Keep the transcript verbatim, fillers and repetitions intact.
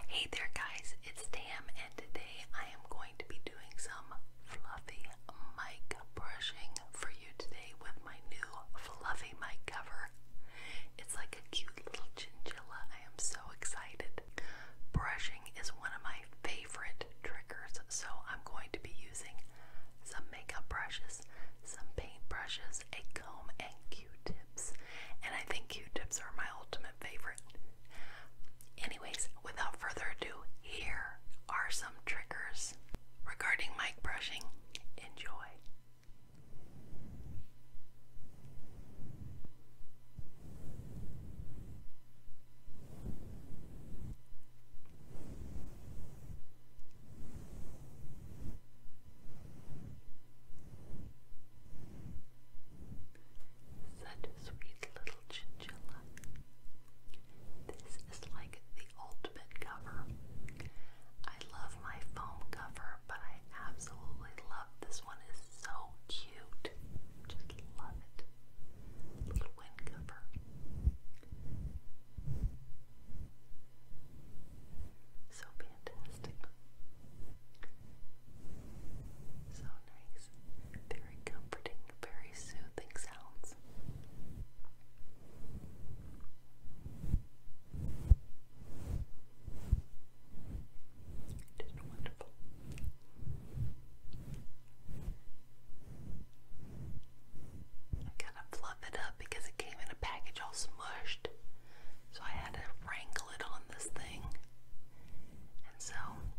Hey there guys, it's Tam, and today I am going to be doing some fluffy mic brushing for you today with my new fluffy mic cover. It's like a cute little chinchilla. I am so excited. Brushing is one of my favorite triggers, so I'm going to be using some makeup brushes, some paint brushes, a comb, and Q-tips. And I think Q-tips are my ultimate favorite. Anyways, without further ado, here are some triggers regarding mic brushing. Enjoy. Such a sweet little chinchilla. This is like the ultimate cover. I love my foam cover, but I absolutely love this one. It's so cute. Just love it. Little wind cover. So fantastic. So nice. Very comforting, very soothing sounds. Just wonderful. I gotta fluff it up because it came in a package all smushed. So I had to wrangle it on this thing. And so